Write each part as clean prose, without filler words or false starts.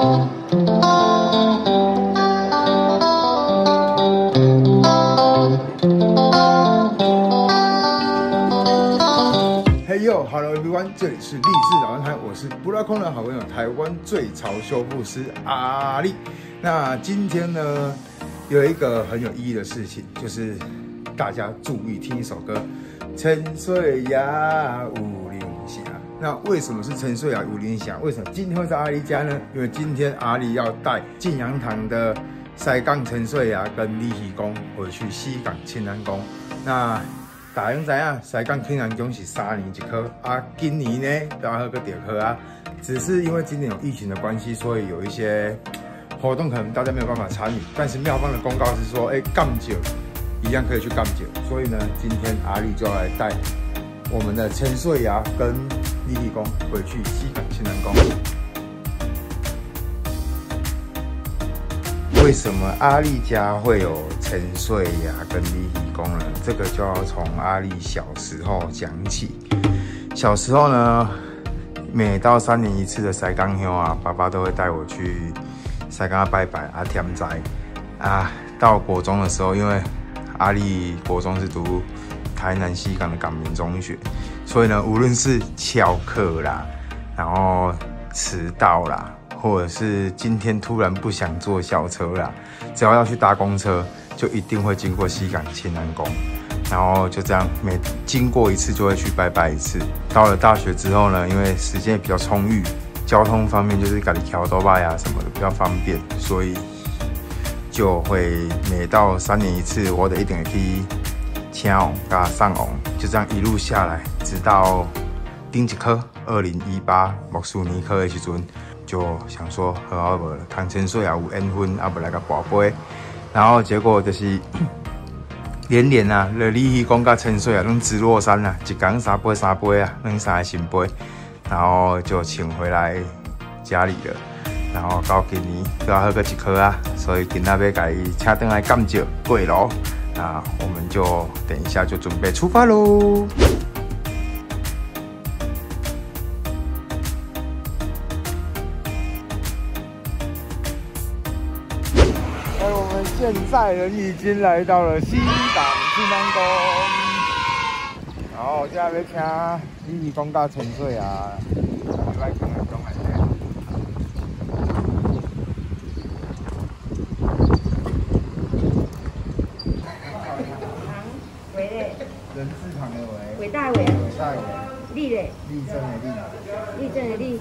Hey yo，Hello everyone， 这里是励志老人台，我是布拉空的好朋友，台湾最潮修复师阿力。那今天呢，有一个很有意义的事情，就是大家注意听一首歌，《沉睡呀武林侠》。那为什么是沉睡呀武林侠？为什么今天会在阿力家呢？因为今天阿力要带晋阳堂的西港沉睡呀跟李喜公回去西港清安宫。那大家知影，西港清安宫是3年一科啊，今年呢都要个第二科啊。只是因为今年有疫情的关系，所以有一些活动可能大家没有办法参与。但是庙方的公告是说，降酒一样可以去降酒。所以呢，今天阿力就要来带我们的陈岁牙跟李喜公回去西港清安宫。为什么阿力家会有陈岁牙跟李喜公呢？这个就要从阿力小时候讲起。小时候呢，每到3年一次的西港乡啊，爸爸都会带我去西港拜拜啊、添斋啊。到国中的时候，因为阿力国中是读台南西港的港民中学，所以呢，无论是翘课啦，然后迟到啦，或者是今天突然不想坐校车啦，只要要去搭公车，就一定会经过西港清安宫，然后就这样每经过一次就会去拜拜一次。到了大学之后呢，因为时间也比较充裕，交通方面就是自己桥多拜啊什么的比较方便，所以就会每到3年一次，我一定会去请王加上王，就这样一路下来，直到顶一科2018木树年科的时阵。就想说，好无唐陈岁也有缘分，啊，不来个跋杯，然后结果就是连啊，李喜公甲陈岁啊，拢直落山啊，一天3杯啊，弄3个新杯，然后就请回来家里了。然后到今年都要喝个一颗啊，所以今仔要甲伊请回来感召过路，那我们就等一下就准备出发喽。现在人已经来到了西港清安宫，然后现在要请李喜公甲陈岁啊，来清安宫来听。 伟嘞， 人字旁的伟， 伟大伟， 伟大伟， 立嘞， 立正的立， 立正的立。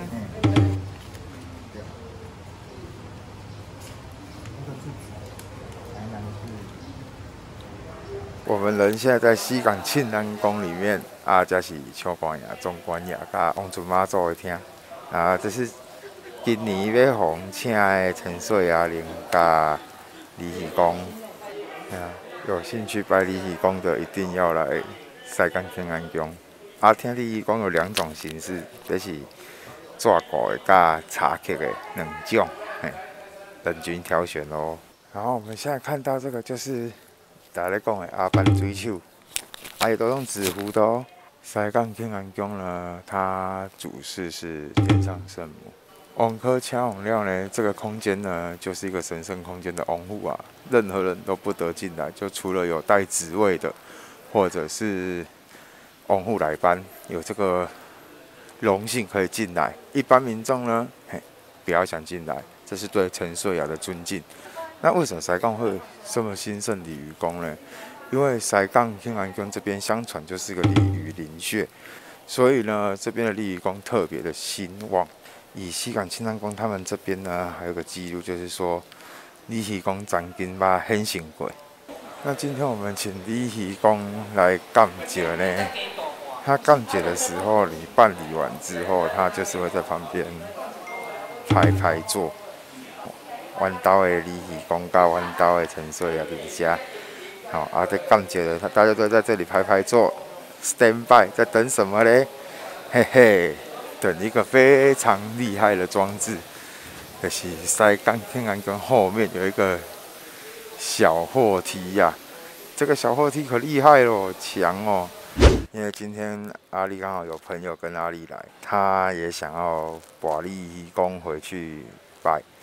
我们人现在在西港庆安宫里面啊，这是秋官爷、中官爷甲王准妈祖的厅啊，这是今年要奉请的陈岁牙灵甲李喜公啊，有兴趣拜李喜公的一定要来西港庆安宫啊。听李喜公有2种形式，这是抓狗的甲茶客的2种，人均挑选哦。然后我们现在看到这个就是大家讲的阿班水手，也都用纸糊的哦。西港清安宫呢，它主祀是天上圣母。王科请王庙呢，这个空间呢，就是一个神圣空间的王户啊，任何人都不得进来，就除了有带职位的，或者是王户来班，有这个荣幸可以进来。一般民众呢，不要想进来，这是对陈岁牙的尊敬。那为什么西港会这么兴盛鲤鱼宫呢？因为西港清安宫这边相传就是个鲤鱼灵穴，所以呢，这边的鲤鱼宫特别的兴旺。以西港清安宫他们这边呢，还有个记录，就是说李喜公曾经把显现过。那今天我们请李喜公来降解呢，他降解的时候，你办理完之后，他就是会在旁边排坐。弯刀的李喜公跟弯刀的陈岁啊，底下，好啊，在降解了，大家都在这里排坐 ，stand by， 在等什么嘞？嘿嘿，等一个非常厉害的装置，就是西港清安宫后面有一个小货梯呀、这个小货梯可厉害咯，强哦！因为今天阿力刚好有朋友跟阿力来，他也想要把李喜公回去拜。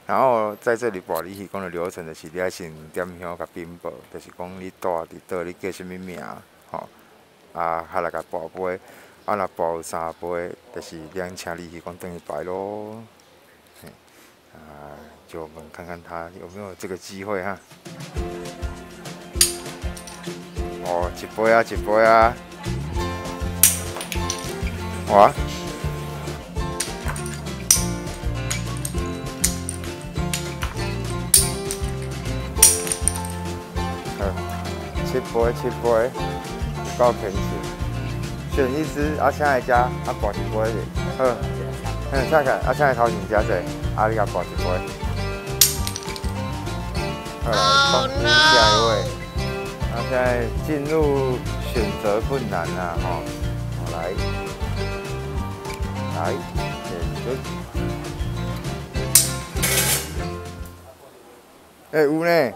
然后在这里跋离戏宫的流程就是你要先点香甲禀报，就是讲你住伫倒，你叫什么名，吼，还来甲跋杯，若跋有3杯，就是两请离戏宫等于拜咯。就我们看看他有没有这个机会哈。哦，一杯啊，一杯啊，哇！7杯，够便宜。选一支，请来加，跋一杯哩。好，请个，请来头前加者，你甲跋一杯。好，讲下一位。现在进入选择困难啦，吼，来，选择。有呢。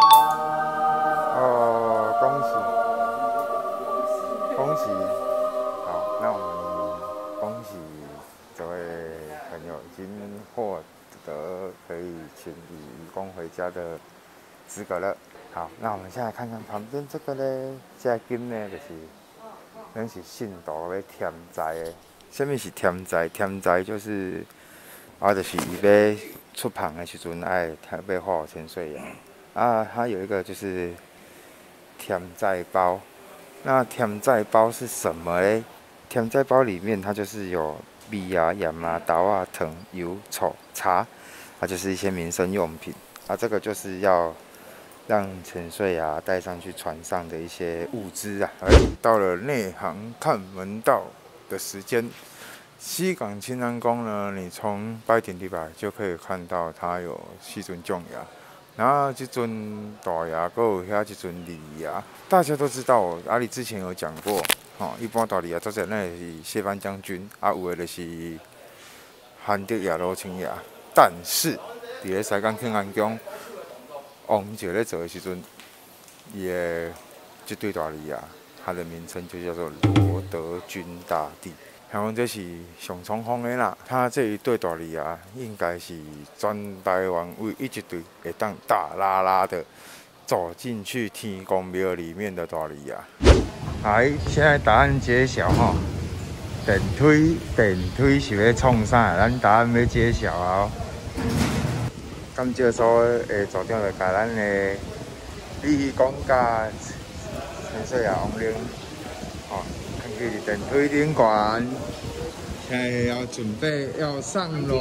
恭喜！好，那我们恭喜这位朋友已经获得可以请礼义工回家的资格了。好，那我们现在看看旁边这个呢，这金呢是信徒要添财的。什么是添财？添财就是就是伊要出旁的时阵要画千岁爷。它有一个就是添债包。那添债包是什么嘞？添债包里面它就是有米啊、盐啊、豆啊、糖、油、醋、茶，就是一些民生用品。这个就是要让陈岁带上去船上的一些物资啊。到了内行看门道的时间，西港清安宫呢，你从拜天地来就可以看到它有4尊重牙。然后这尊大牙，还有遐一尊二牙，大家都知道阿里之前有讲过，一般大二牙做者那是谢藩将军，有的就是韩德牙、罗清牙。但是伫咧西港庆安宫，王姐咧做的时阵，伊的这对大二牙，它的名称就叫做罗德军大帝。像这是上冲锋的啦，他这一对大梨啊，应该是全台湾唯一一对会当大拉拉的走进去天公庙里面的大梨啊。来，现在答案揭晓哈。电梯是要创啥？咱答案要揭晓啊！感谢所的组长就甲咱的礼义公甲陈水啊王灵去电梯顶悬，现在要准备要上楼，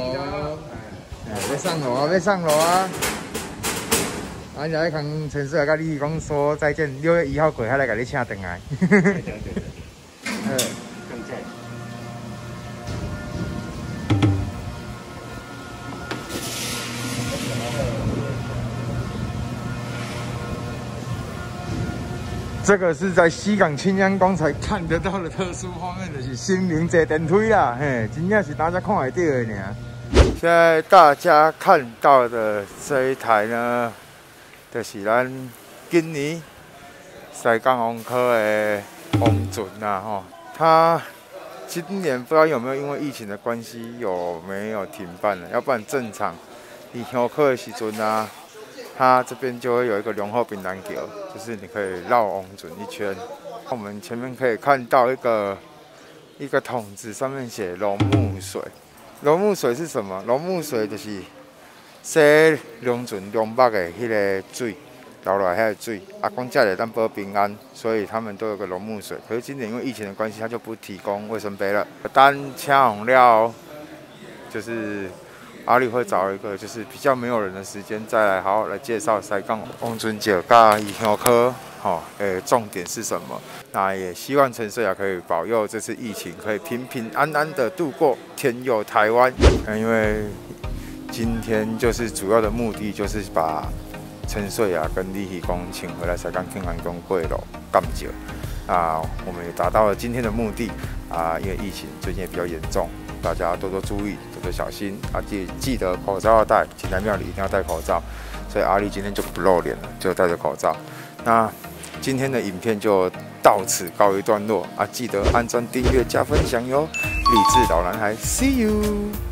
要上楼啊！现在跟陈水甲李义公说再见，6月1号过海来甲你请回来。这个是在西港清安宫才看得到的特殊画面，就是神明坐电梯啦，真正是大家看得到的呢。现在大家看到的这一台呢，就是咱今年西港王科的王准啦，他今年不知道有没有因为疫情的关系有没有停办了，要不然正常你香科的时阵啊。它这边就会有一个龙后槟榔桥，就是你可以绕王准一圈。我们前面可以看到一个桶子，上面写龙目水。龙目水是什么？龙目水就是洗龙准龙目的迄个水，流落来遐个水。讲这个当保平安，所以他们都有个龙目水。可是今年因为疫情的关系，他就不提供卫生杯了。单请红了，就是。阿里会找一个就是比较没有人的时间，再来好好来介绍西港王准节甲义乡科，重点是什么？那也希望陈水雅可以保佑这次疫情可以平平安安的度过，天佑台湾。因为今天就是主要的目的就是把陈水雅跟李喜公请回来西港庆安宫跪楼感谢。我们也达到了今天的目的因为疫情最近也比较严重。大家多多注意，多多小心记得口罩要戴，进来庙里一定要戴口罩。所以阿力今天就不露脸了，就戴着口罩。那今天的影片就到此告一段落记得按赞、订阅、加分享哟！励志老男孩 ，See you。